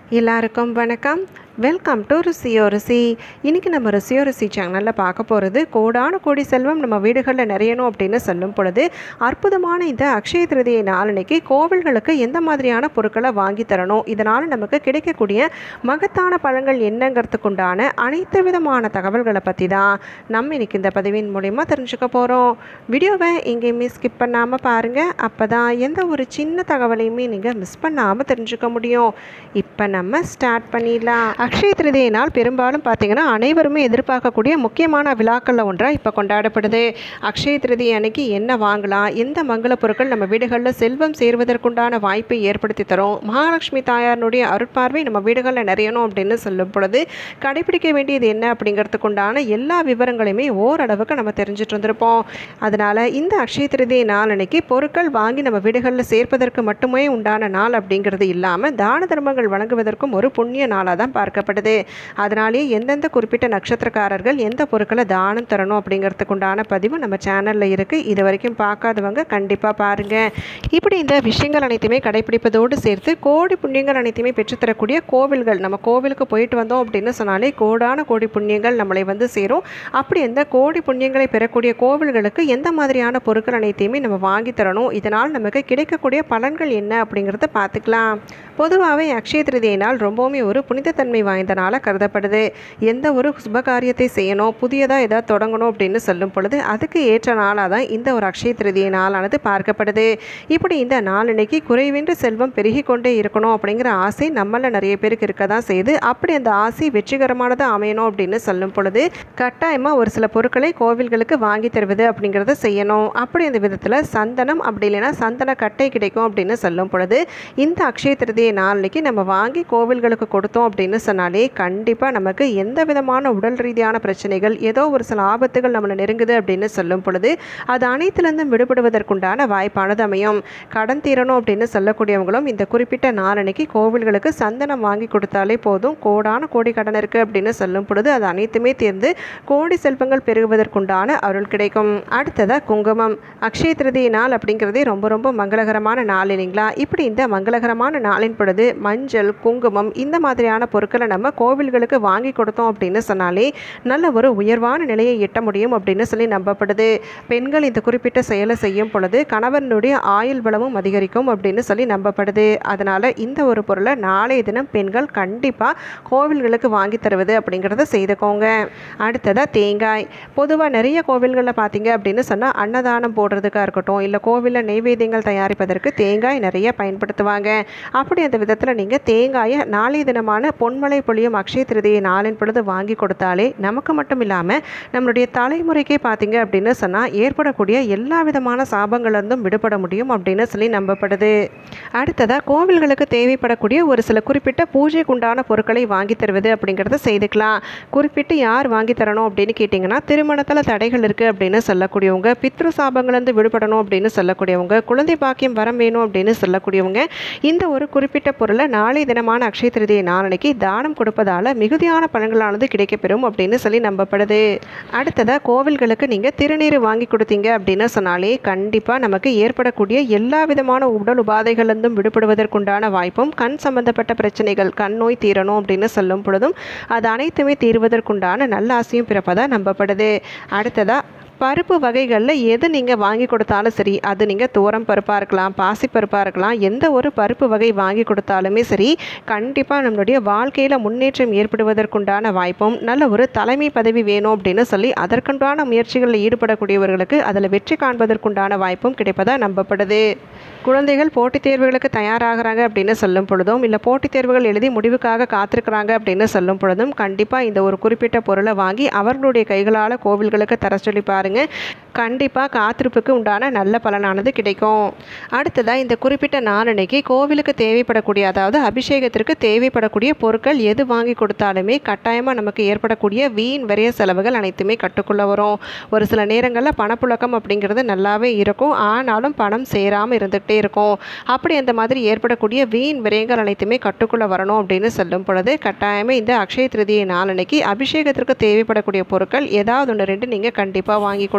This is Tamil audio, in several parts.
எல்லாருக்கும் வணக்கம். வெல்கம் டு ருசியோ ருசி. இன்றைக்கி நம்ம ருசியோ ருசி சேனலில் பார்க்க போகிறது கோடான கோடி செல்வம் நம்ம வீடுகளில் நிறையணும் அப்படின்னு சொல்லும் பொழுது அற்புதமான இந்த அக்ஷய திருதியை நாளன்னைக்கு கோவில்களுக்கு எந்த மாதிரியான பொருட்களை வாங்கி தரணும், இதனால் நமக்கு கிடைக்கக்கூடிய மகத்தான பலன்கள் என்னங்கிறதுக்குண்டான அனைத்து விதமான தகவல்களை பற்றி தான் நம்ம இன்றைக்கி இந்த பதிவின் மூலிமா தெரிஞ்சுக்க போகிறோம். வீடியோவை எங்கேயுமே ஸ்கிப் பண்ணாமல் பாருங்கள். அப்போ தான் எந்த ஒரு சின்ன தகவலையுமே நீங்கள் மிஸ் பண்ணாமல் தெரிஞ்சுக்க முடியும். இப்போ நம்ம ஸ்டார்ட் பண்ணிடலாம். அக்ஷய திருதியை நாள் பெரும்பாலும் பார்த்திங்கன்னா அனைவருமே எதிர்பார்க்கக்கூடிய முக்கியமான விழாக்களில் ஒன்றாக இப்போ கொண்டாடப்படுது. அக்ஷய திருதியை அன்னைக்கு என்ன வாங்கலாம், எந்த மங்கள பொருட்கள் நம்ம வீடுகளில் செல்வம் சேர்வதற்குண்டான வாய்ப்பை ஏற்படுத்தி தரும், மகாலட்சுமி தாயாரினுடைய அருட்பார்வை நம்ம வீடுகளில் நிறையணும் அப்படின்னு சொல்லும் பொழுது கடைபிடிக்க வேண்டியது என்ன அப்படிங்கிறதுக்குண்டான எல்லா விவரங்களையுமே ஓரளவுக்கு நம்ம தெரிஞ்சுட்டு இருந்திருப்போம். அதனால் இந்த அக்ஷய திருதியை நாள் அன்னைக்கு பொருட்கள் வாங்கி நம்ம வீடுகளில் சேர்ப்பதற்கு மட்டுமே உண்டான நாள் அப்படிங்கிறது இல்லாமல் தான தர்மங்கள் வழங்குவதற்கும் ஒரு புண்ணிய நாளாக தான் பார்க்கப்படுது. அதனாலேயே எந்தெந்த குறிப்பிட்ட நட்சத்திரக்காரர்கள் எந்த பொருட்களை தானம் தரணும் அப்படிங்கிறதுக்கு உண்டான பதிவு நம்ம சேனலில் இருக்குது. இது வரைக்கும் பார்க்காதவங்க கண்டிப்பாக பாருங்கள். இப்படி இந்த விஷயங்கள் அனைத்துமே கடைபிடிப்பதோடு சேர்த்து கோடி புண்ணியங்கள் அனைத்துமே பெற்றுத்தரக்கூடிய கோவில்கள், நம்ம கோவிலுக்கு போயிட்டு வந்தோம் அப்படின்னு சொன்னாலே கோடான கோடி புண்ணியங்கள் நம்மளை வந்து சேரும். அப்படி எந்த கோடி புண்ணியங்களை பெறக்கூடிய கோவில்களுக்கு எந்த மாதிரியான பொருட்கள் அனைத்தையுமே நம்ம வாங்கி தரணும், இதனால் நமக்கு கிடைக்கக்கூடிய பலன்கள் என்ன அப்படிங்கிறத பார்த்துக்கலாம். பொதுவாகவே அக்ஷய திருதியை நாள் ரொம்பவுமே ஒரு புனிதத்தன்மை வாய்ந்த நாளாக கருதப்படுது. எந்த ஒரு சுபகாரியத்தை செய்யணும், புதியதாக ஏதாவது தொடங்கணும் அப்படின்னு சொல்லும் பொழுது அதுக்கு ஏற்ற நாளாக தான் இந்த ஒரு அக்ஷய திருதியை நாளானது பார்க்கப்படுது. இப்படி இந்த நாளன்னைக்கு குறைவின்றி செல்வம் பெருகி கொண்டே இருக்கணும் அப்படிங்கிற ஆசை நம்மள நிறைய பேருக்கு இருக்க தான் செய்யுது. அப்படி அந்த ஆசை வெற்றிகரமானதாக அமையணும் அப்படின்னு சொல்லும் பொழுது கட்டாயமாக ஒரு சில பொருட்களை கோவில்களுக்கு வாங்கி தருவது அப்படிங்கிறத செய்யணும். அப்படி அந்த விதத்தில் சந்தனம் அப்படி இல்லைன்னா சந்தன கட்டை கிடைக்கும் அப்படின்னு சொல்லும் பொழுது இந்த அக்ஷய திருதியை நாளைக்கு நம்ம வாங்கி கோவில்களுக்கு கொடுத்தோம் அப்படின்னு சொன்னாலே கண்டிப்பாக நமக்கு எந்த விதமான உடல் ரீதியான பிரச்சனைகள், ஏதோ ஒரு சில ஆபத்துகள் நம்மளை நெருங்குது அப்படின்னு சொல்லும் பொழுது அது அனைத்துலேருந்தும் விடுபடுவதற்குண்டான வாய்ப்பானது அமையும். கடன் தீரணும் அப்படின்னு சொல்லக்கூடியவங்களும் இந்த குறிப்பிட்ட நாளன்னைக்கு கோவில்களுக்கு சந்தனம் வாங்கி கொடுத்தாலே போதும். கோடான கோடி கடன் இருக்குது அப்படின்னு சொல்லும் பொழுது அது அனைத்துமே தீர்ந்து கோடி செல்வங்கள் பெருகுவதற்குண்டான அருள் கிடைக்கும். அடுத்ததாக குங்குமம். அக்ஷய திருதியை நாள் அப்படிங்கிறதே ரொம்ப ரொம்ப மங்களகரமான நாள் இல்லைங்களா? இப்படி இந்த மங்களகரமான நாளின் பொழுது மஞ்சள், குங்குமம் இந்த மாதிரியான பொருட்களை நம்ம கோவில்களுக்கு வாங்கி கொடுத்தோம் அப்படின்னு சொன்னாலே நல்ல ஒரு உயர்வான நிலையை எட்ட முடியும் அப்படின்னு சொல்லி நம்பப்படுது. பெண்கள் இந்த குறிப்பிட்ட செயலை செய்யும் பொழுது கணவனுடைய ஆயுள் பலமும் அதிகரிக்கும் அப்படின்னு சொல்லி நம்பப்படுது. அதனால் இந்த ஒரு பொருளை நாளைய தினம் பெண்கள் கண்டிப்பாக கோவில்களுக்கு வாங்கி தருவது அப்படிங்கிறத செய்துக்கோங்க. அடுத்ததாக தேங்காய். பொதுவாக நிறைய கோவில்களில் பார்த்தீங்க அப்படின்னு சொன்னால் அன்னதானம் போடுறதுக்காக இருக்கட்டும், இல்லை கோவிலில் நெய்வேத்தியங்கள் தயாரிப்பதற்கு தேங்காய் நிறைய பயன்படுத்துவாங்க. அப்படி அந்த விதத்தில் நீங்கள் தேங்காயை நாளைய தினமான பொன்மலை பொழியும் அக்ஷய திருதியை நாளின் பொழுது வாங்கி கொடுத்தாலே நமக்கு மட்டும் இல்லாமல் நம்மளுடைய தலைமுறைக்கே பார்த்தீங்க அப்படின்னு சொன்னால் ஏற்படக்கூடிய எல்லா விதமான சாபங்களிலிருந்தும் விடுபட முடியும் அப்படின்னு சொல்லி நம்பப்படுது. அடுத்ததாக கோவில்களுக்கு தேவைப்படக்கூடிய ஒரு சில குறிப்பிட்ட பூஜைக்குண்டான பொருட்களை வாங்கி தருவது அப்படிங்கிறத செய்துக்கலாம். குறிப்பிட்டு யார் வாங்கி தரணும் அப்படின்னு கேட்டிங்கன்னா, திருமணத்தில் தடைகள் இருக்குது அப்படின்னு சொல்லக்கூடியவங்க, பித்ரு சாபங்கள்லேருந்து விடுபடணும் அப்படின்னு சொல்லக்கூடியவங்க, குழந்தை பாக்கியம் வரம் வேணும் அப்படின்னு சொல்லக்கூடியவங்க இந்த ஒரு குறிப்பிட்ட பொருளை நாளை தினமான அக்ஷய திருதியை நாளன்னைக்கு தானம் கொடுப்பதால் மிகுதியான பலன்களானது கிடைக்கப்பெறும் அப்படின்னு சொல்லி நம்பப்படுது. அடுத்ததாக கோவில்களுக்கு நீங்கள் திருநீர் வாங்கி கொடுத்தீங்க அப்படின்னு சொன்னாலே கண்டிப்பாக நமக்கு ஏற்படக்கூடிய எல்லா விதமான உடல் உபாதைகளிலிருந்தும் விடுபடுவதற்குண்டான வாய்ப்பும், கண் சம்பந்தப்பட்ட பிரச்சனைகள், கண் நோய் தீரணும் அப்படின்னு சொல்லும் பொழுதும் அது அனைத்துமே தீர்வதற்குண்டான நல்ல ஆசையும் பிறப்பதாக நம்பப்படுது. அடுத்ததாக பருப்பு வகைகளில் எது நீங்கள் வாங்கி கொடுத்தாலும் சரி, அது நீங்கள் தூரம் பருப்பாக இருக்கலாம், பாசிப்பருப்பாக இருக்கலாம், எந்த ஒரு பருப்பு வகை வாங்கி கொடுத்தாலுமே சரி கண்டிப்பாக நம்மளுடைய வாழ்க்கையில் முன்னேற்றம் ஏற்படுவதற்குண்டான வாய்ப்பும், நல்ல ஒரு தலைமை பதவி வேணும் அப்படின்னு சொல்லி அதற்குண்டான முயற்சிகளில் ஈடுபடக்கூடியவர்களுக்கு அதில் வெற்றி காண்பதற்குண்டான வாய்ப்பும் கிடைப்பதாக நம்பப்படுது. குழந்தைகள் போட்டித் தேர்வுகளுக்கு தயாராகிறாங்க அப்படின்னு சொல்லும் பொழுதும், இல்லை போட்டித் தேர்வுகள் எழுதி முடிவுக்காக காத்திருக்கிறாங்க அப்படின்னு சொல்லும் பொழுதும் கண்டிப்பாக இந்த ஒரு குறிப்பிட்ட பொருளை வாங்கி அவர்களுடைய கைகளால் கோவில்களுக்கு தர சொல்லி பாருங்கள். கண்டிப்பாக காத்திருப்புக்கு உண்டான நல்ல பலனானது கிடைக்கும். அடுத்ததாக இந்த குறிப்பிட்ட நாளன்னைக்கு கோவிலுக்கு தேவைப்படக்கூடிய, அதாவது அபிஷேகத்திற்கு தேவைப்படக்கூடிய பொருட்கள் எது வாங்கி கொடுத்தாலுமே கட்டாயமாக நமக்கு ஏற்படக்கூடிய வீண் விரைய செலவுகள் அனைத்துமே கட்டுக்குள்ளே வரும். ஒரு சில நேரங்களில் பணப்புழக்கம் அப்படிங்கிறது நல்லாவே இருக்கும், ஆனாலும் பணம் சேராமல் இருந்துகிட்டே இருக்கும். அப்படி அந்த மாதிரி ஏற்படக்கூடிய வீண் விரயங்கள் அனைத்துமே கட்டுக்குள்ளே வரணும் அப்படின்னு சொல்லும் பொழுது கட்டாயமாக இந்த அக்ஷய திருதியை நாளன்னைக்கு அபிஷேகத்திற்கு தேவைப்படக்கூடிய பொருட்கள் ஏதாவது ஒன்று ரெண்டு நீங்கள் கண்டிப்பாக வாங்கி கொடுங்க.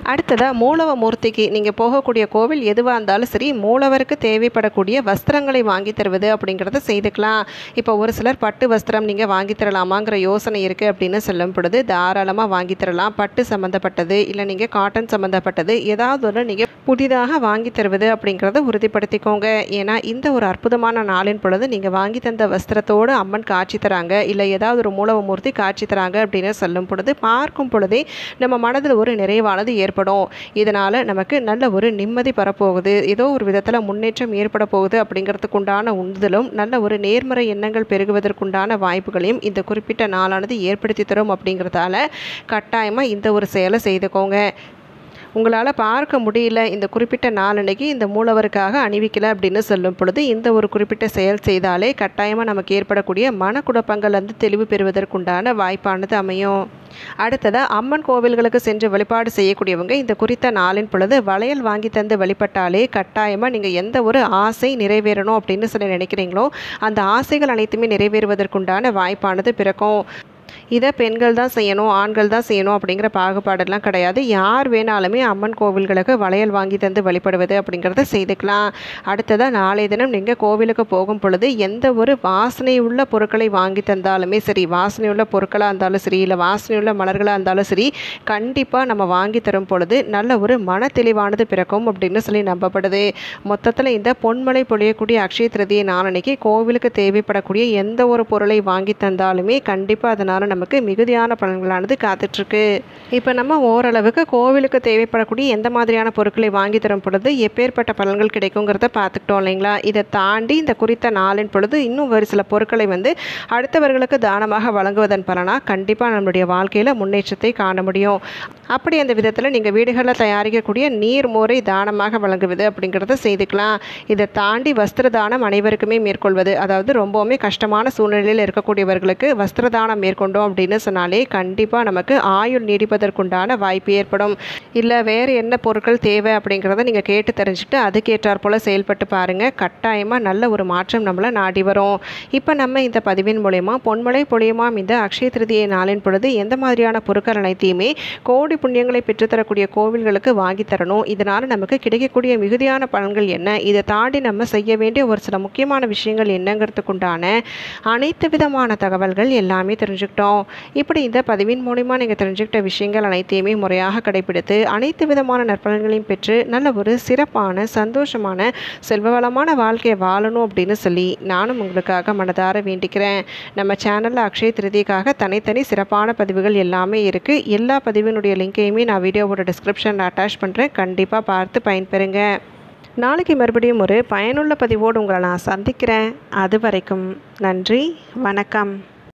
அடுத்ததாக மூலவ மூர்த்திக்கு நீங்கள் போகக்கூடிய கோவில் எதுவாக இருந்தாலும் சரி, மூலவருக்கு தேவைப்படக்கூடிய வஸ்திரங்களை வாங்கி தருவது அப்படிங்கிறத செய்துக்கலாம். இப்போ ஒரு சிலர் பட்டு வஸ்திரம் நீங்கள் வாங்கி தரலாமாங்கிற யோசனை இருக்குது அப்படின்னு சொல்லும் பொழுது தாராளமாக வாங்கி தரலாம். பட்டு சம்மந்தப்பட்டது இல்லை நீங்கள் காட்டன் சம்மந்தப்பட்டது ஏதாவது ஒன்று நீங்கள் புதிதாக வாங்கி தருவது அப்படிங்கிறத உறுதிப்படுத்திக்கோங்க. ஏன்னா இந்த ஒரு அற்புதமான நாளின் பொழுது நீங்கள் வாங்கி தந்த வஸ்திரத்தோடு அம்மன் காட்சி தராங்க, இல்லை ஏதாவது ஒரு மூலவ மூர்த்தி காட்சி தராங்க அப்படின்னு சொல்லும் பொழுது பார்க்கும் பொழுதே நம்ம மனதில் ஒரு நிறைவானது ஏற்படும். இதனால் நமக்கு நல்ல ஒரு நிம்மதி பெறப்போகுது, ஏதோ ஒரு விதத்தில் முன்னேற்றம் ஏற்பட போகுது அப்படிங்கிறதுக்கு உண்டான உந்துதலும் நல்ல ஒரு நேர்மறை எண்ணங்கள் பெருகுவதற்குண்டான வாய்ப்புகளையும் இந்த குறிப்பிட்ட நாளானது ஏற்படுத்தி தரும். அப்படிங்கிறதால கட்டாயமாக இந்த ஒரு செயலை செய்துக்கோங்க. உங்களால் பார்க்க முடியல இந்த குறிப்பிட்ட நாளன்னைக்கு இந்த மூலவருக்காக அணிவிக்கலை அப்படின்னு சொல்லும் பொழுது இந்த ஒரு குறிப்பிட்ட செயல் செய்தாலே கட்டாயமாக நமக்கு ஏற்படக்கூடிய மனக்குழப்பங்கள் வந்து தெளிவு பெறுவதற்குண்டான வாய்ப்பானது அமையும். அடுத்ததாக அம்மன் கோவில்களுக்கு சென்று வழிபாடு செய்யக்கூடியவங்க இந்த குறித்த நாளின் பொழுது வளையல் வாங்கி தந்து வழிபட்டாலே கட்டாயமாக நீங்கள் எந்த ஒரு ஆசை நிறைவேறணும் அப்படின்னு சொல்லி நினைக்கிறீங்களோ அந்த ஆசைகள் அனைத்துமே நிறைவேறுவதற்குண்டான வாய்ப்பானது பிறக்கும். இதை பெண்கள் தான் செய்யணும், ஆண்கள் தான் செய்யணும் அப்படிங்கிற பாகுபாடெல்லாம் கிடையாது. யார் வேணாலுமே அம்மன் கோவில்களுக்கு வளையல் வாங்கி தந்து வழிபடுவது அப்படிங்கிறத செய்துக்கலாம். அடுத்ததாக நாளைய தினம் நீங்கள் கோவிலுக்கு போகும் பொழுது எந்த ஒரு வாசனை உள்ள பொருட்களை வாங்கி தந்தாலுமே சரி, வாசனை உள்ள பொருட்களாக இருந்தாலும் சரி, இல்லை வாசனை உள்ள மலர்களாக இருந்தாலும் சரி, கண்டிப்பாக நம்ம வாங்கி தரும் பொழுது நல்ல ஒரு மன தெளிவானது பிறக்கும் அப்படின்னு சொல்லி நம்பப்படுது. மொத்தத்தில் இந்த பொன்மழை பொழியக்கூடிய அக்ஷய திருதியை நாளன்னைக்கு கோவிலுக்கு தேவைப்படக்கூடிய எந்த ஒரு பொருளை வாங்கி தந்தாலுமே கண்டிப்பாக அதனால் நமக்கு மிகுதியான பலன்களானது காத்துட்ருக்கு. இப்போ நம்ம ஓரளவுக்கு கோவிலுக்கு தேவைப்படக்கூடிய எந்த மாதிரியான பொருட்களை வாங்கி தரும் பொழுது எப்பேற்பட்ட பலன்கள் கிடைக்குங்கிறத பார்த்துக்கிட்டோம் இல்லைங்களா? இதை தாண்டி இந்த குறித்த நாளின் பொழுது இன்னும் ஒரு சில பொருட்களை வந்து அடுத்தவர்களுக்கு தானமாக வழங்குவதன் பலனாக கண்டிப்பாக நம்மளுடைய வாழ்க்கையில் முன்னேற்றத்தை காண முடியும். அப்படி அந்த விதத்தில் நீங்கள் வீடுகளில் தயாரிக்கக்கூடிய நீர்மோரை தானமாக வழங்குவது அப்படிங்கிறத செய்துக்கலாம். இதை தாண்டி வஸ்திர தானம் அனைவருக்குமே மேற்கொள்வது, அதாவது ரொம்பவுமே கஷ்டமான சூழ்நிலையில் இருக்கக்கூடியவர்களுக்கு வஸ்திர தானம் மேற்கொண்டோம் அப்படின்னு சொன்னாலே கண்டிப்பாக நமக்கு ஆயுள் நீடிப்பதற்குண்டான வாய்ப்பு ஏற்படும். இல்லை வேறு என்ன பொருட்கள் தேவை அப்படிங்கிறத நீங்கள் கேட்டு தெரிஞ்சுட்டு அதுக்கேற்றாற் போல் செயல்பட்டு பாருங்கள். கட்டாயமாக நல்ல ஒரு மாற்றம் நம்மளை நாடி வரும். இப்போ நம்ம இந்த பதிவின் மூலயமா பொன்மழை பொழியுமாம் இந்த அக்ஷய திருதியை நாளின் பொழுது எந்த மாதிரியான பொருட்கள் அனைத்தையுமே கோடி புண்ணியங்களை பெற்றுத்தரக்கூடிய கோவில்களுக்கு வாங்கி தரணும், இதனால் நமக்கு கிடைக்கக்கூடிய மிகுதியான பலன்கள் என்ன, இதை தாண்டி நம்ம செய்ய வேண்டிய ஒரு சில முக்கியமான விஷயங்கள் என்னங்கிறதுக்குண்டான அனைத்து விதமான தகவல்கள் எல்லாமே தெரிஞ்சுக்கிட்டோம். இப்படி இந்த பதிவின் மூலிமா நீங்கள் தெரிஞ்சுக்கிட்ட விஷயங்கள் அனைத்தையுமே முறையாக கடைபிடித்து அனைத்து விதமான நற்பலன்களையும் பெற்று நல்ல ஒரு சிறப்பான சந்தோஷமான செல்வவளமான வாழ்க்கையை வாழணும் அப்படின்னு சொல்லி நானும் உங்களுக்காக மனதார வேண்டிக்கிறேன். நம்ம சேனலில் அக்ஷய திருதிக்காக தனித்தனி சிறப்பான பதிவுகள் எல்லாமே இருக்குது. எல்லா பதிவினுடைய லிங்கையுமே நான் வீடியோவோட டிஸ்கிரிப்ஷனில் அட்டாச் பண்ணுறேன். கண்டிப்பாக பார்த்து பயன்பெறுங்க. நாளைக்கு மறுபடியும் ஒரு பயனுள்ள பதிவோடு உங்களை நான் சந்திக்கிறேன். அது வரைக்கும் நன்றி, வணக்கம்.